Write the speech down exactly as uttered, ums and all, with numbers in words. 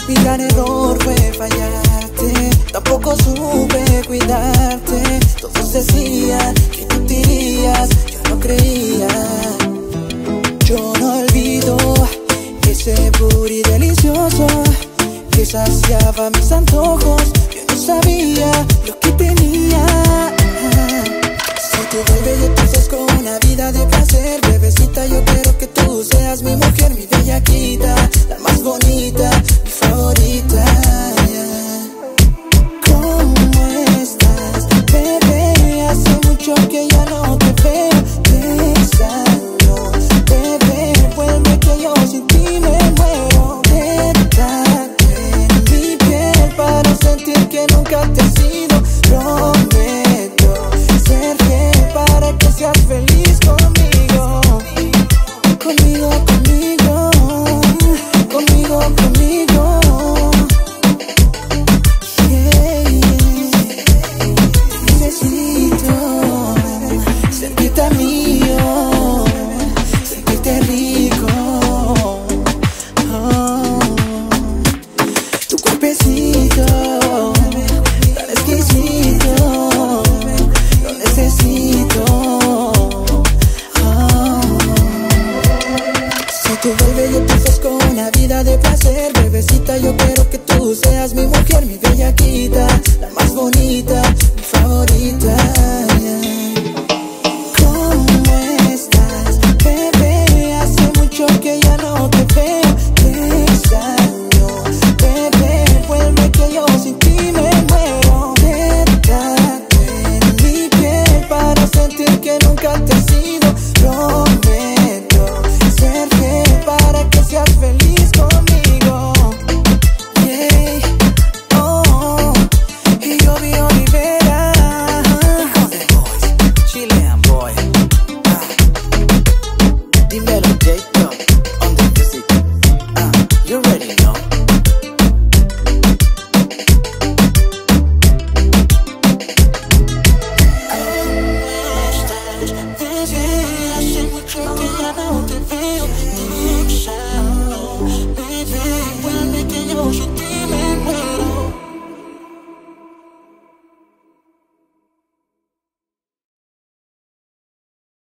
Mi gran error fue fallarte, tampoco supe cuidarte. Todos decían que tú te irías, yo no creía. Yo no olvido ese booty delicioso que saciaba mis antojos. Yo no sabía lo que tenía. Si tú vuelves yo te ofrezco una vida de placer. Bebecita, yo quiero que tú seas mi mujer, mi bellaquita, la más bonita, mi favorita. ¿Cómo estás, bebé? Hace mucho que ya no te veo. Te extraño, bebé, vuelve que yo sin ti me muero. Quédate en mi piel para sentir que nunca te he sido. Prometo ser fiel para que seas feliz conmigo. Conmigo, conmigo, conmigo, conmigo. Yeah, yeah. Necesito sentirte mío, sentirte rico. Oh, tu cuerpecito tan exquisito, lo necesito. Oh. Si tú vuelves yo te ofrezco una vida de placer. Bebecita, yo quiero que tú seas mi mujer, mi bellaquita, la más bonita,